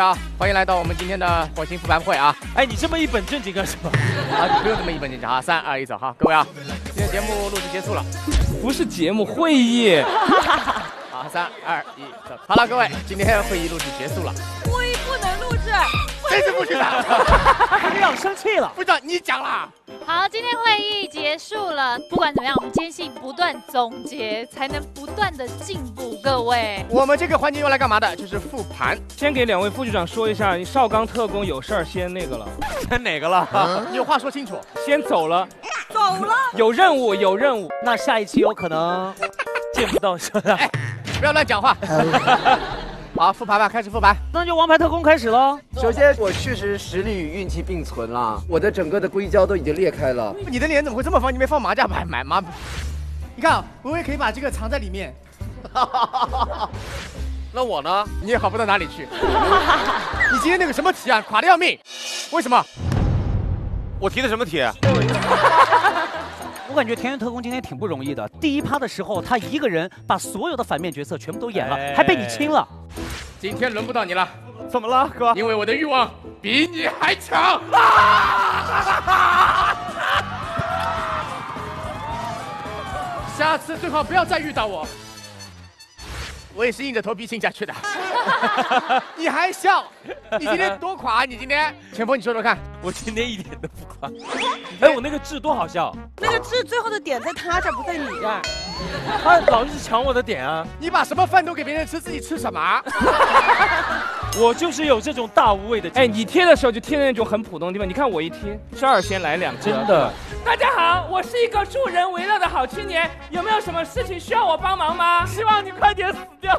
啊，欢迎来到我们今天的火星复盘会啊！ 哎，你这么一本正经干什么？ 啊，你不用这么一本正经啊！3、2、1，走哈，各位啊，今天节目录制结束了， 不是节目，会议。 好，3、2、1，走。好了，各位，今天会议录制结束了。 会议不能录制， 这是副局长， 副局长生气了。 副局长你讲啦。 好，今天会议结束了。不管怎么样，我们坚信不断总结，才能不断的进步。各位， 我们这个环节用来干嘛的？就是复盘。 先给2位副局长说一下，邵刚特工有事儿，先那个了。 先哪个了？你有话说清楚。 先走了。 走了。 有任务，有任务。那下一期有可能见不到是吧？ 哎，不要乱讲话。好，复盘吧，开始复盘。 那就王牌特工开始喽。 首先，我确实实力与运气并存了，我的整个的硅胶都已经裂开了。 你的脸怎么会这么方？你没放麻将牌买吗？你看，我也可以把这个藏在里面。那我呢？你也好不到哪里去。你今天那个什么题啊，垮得要命。为什么？我提的什么题？ 我感觉田园特工今天挺不容易的。第1趴的时候，他一个人把所有的反面角色全部都演了，还被你亲了。 今天轮不到你了。 怎么了，哥？ 因为我的欲望比你还强。下次最好不要再遇到我。我也是硬着头皮亲下去的。你还笑？你今天多垮？你今天？前锋，你说说看。 我今天一点都不垮。哎，我那个痣多好笑。 那个痣最后的点在他这儿，不在你这儿。 他老是抢我的点啊！ 你把什么饭都给别人吃，自己吃什么？ 我就是有这种大无畏的。哎，你贴的时候就贴在那种很普通的地方。你看我一贴，这儿先来2只。真的。大家好，我是一个助人为乐的好青年，有没有什么事情需要我帮忙吗？希望你快点死掉。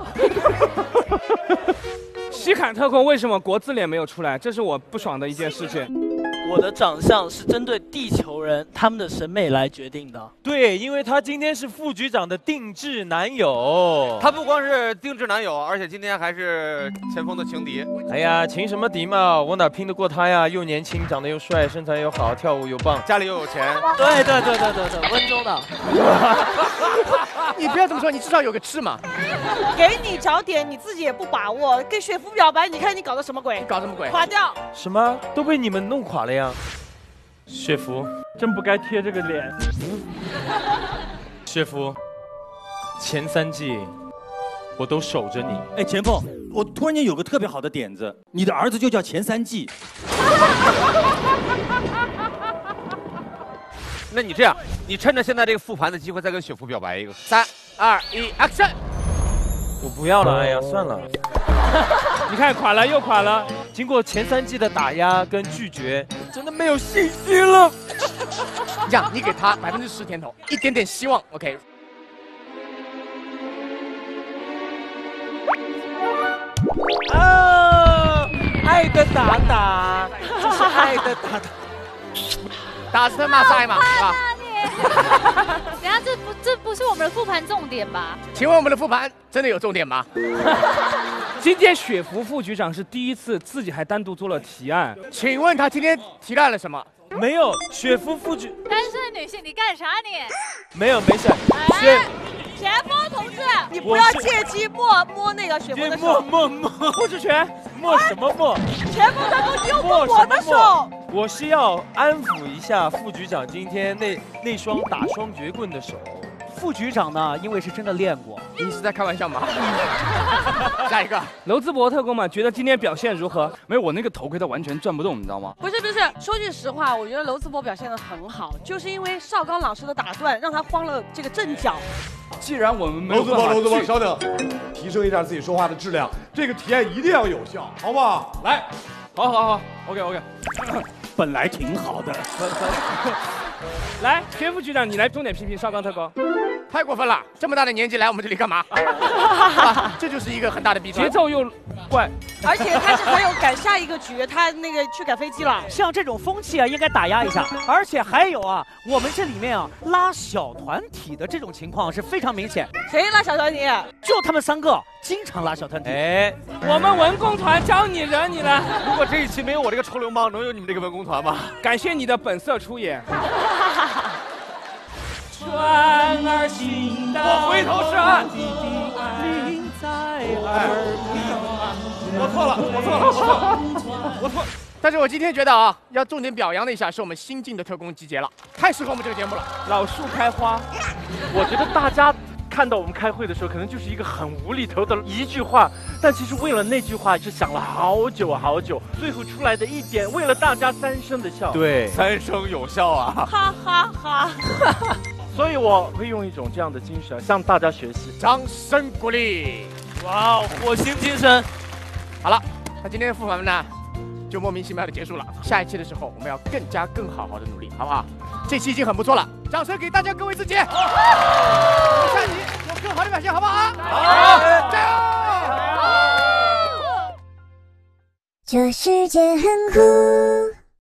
西坎特工为什么国字脸没有出来？这是我不爽的一件事情。 我的长相是针对地球人他们的审美来决定的。 对，因为他今天是副局长的定制男友。 他不光是定制男友，而且今天还是前锋的情敌。 哎呀，情什么敌嘛，我哪拼得过他呀？又年轻，长得又帅，身材又好，跳舞又棒， 家里又有钱。 对，温州的。 你不要这么说，你至少有个痣嘛。 给你找点，你自己也不把握。跟雪芙表白，你看你搞的什么鬼？ 搞什么鬼？ 垮掉。 什么都被你们弄垮了呀！雪芙，真不该贴这个脸。雪芙，前3季我都守着你。 哎，前锋，我突然间有个特别好的点子，你的儿子就叫前3季。 那你这样，你趁着现在这个复盘的机会，再跟雪芙表白一个。 3、2、1 ，Action！ 我不要了，哎呀，算了。你看，垮了又垮了。经过前3季的打压跟拒绝，真的没有信心了。 这样，你给他10%甜头，一点点希望 ，OK。 啊，爱的打打，这是爱的打打。 打是他骂是爱嘛，是吧？ 等下这不是我们的复盘重点吧？ 请问我们的复盘真的有重点吗？ 今天雪芙副局长是第1次自己还单独做了提案， 请问他今天提案了什么？ 没有，雪芙副局单身女性，你干啥你？ 没事。 前锋同志，你不要借机摸那个雪芙的手。 摸，护持拳，摸什么摸？ 前锋特工，你又摸我的手。 我是要安抚一下副局长今天那双打双截棍的手。 副局长呢，因为是真的练过。 你是在开玩笑吗？下一个， 娄淄博特工嘛，觉得今天表现如何？ 没有，我那个头盔它完全转不动，你知道吗？ 不是，说句实话，我觉得娄淄博表现得很好，就是因为邵刚老师的打断，让他慌了这个阵脚。 既然我们没有娄淄博，稍等，提升一下自己说话的质量，这个体验一定要有效，好不好？来， 好 ，OK。 本来挺好的。 来，田副局长，你来重点批评邵刚特工。 太过分了！这么大的年纪来我们这里干嘛？这就是一个很大的弊端， 节奏又怪， 而且他还有赶下一个局，他那个去赶飞机了。 像这种风气啊，应该打压一下。而且还有啊，我们这里面啊拉小团体的这种情况是非常明显。 谁拉小团体？ 就他们3个经常拉小团体。 哎，我们文工团招你惹你了。 如果这一期没有我这个臭流氓，能有你们这个文工团吗？ 感谢你的本色出演。船儿行到， 我回头是岸。 在耳边。 我错了，我错了，我错了。 但是我今天觉得啊，要重点表扬的一下，是我们新进的特工集结了，太适合我们这个节目了。 老树开花， 我觉得大家看到我们开会的时候，可能就是一个很无厘头的一句话，但其实为了那句话是想了好久好久，最后出来的一点，为了大家3声的笑。 对，3声有效啊！ 哈哈哈。 所以我会用一种这样的精神向大家学习， 掌声鼓励！ 哇哦，火星精神！ 好了，那今天的复盘呢，就莫名其妙的结束了。下一期的时候，我们要更好的努力，好不好？这期已经很不错了，掌声给大家各位自己。我们下期有更好的表现，好不好？好，加油！ 这世界很酷。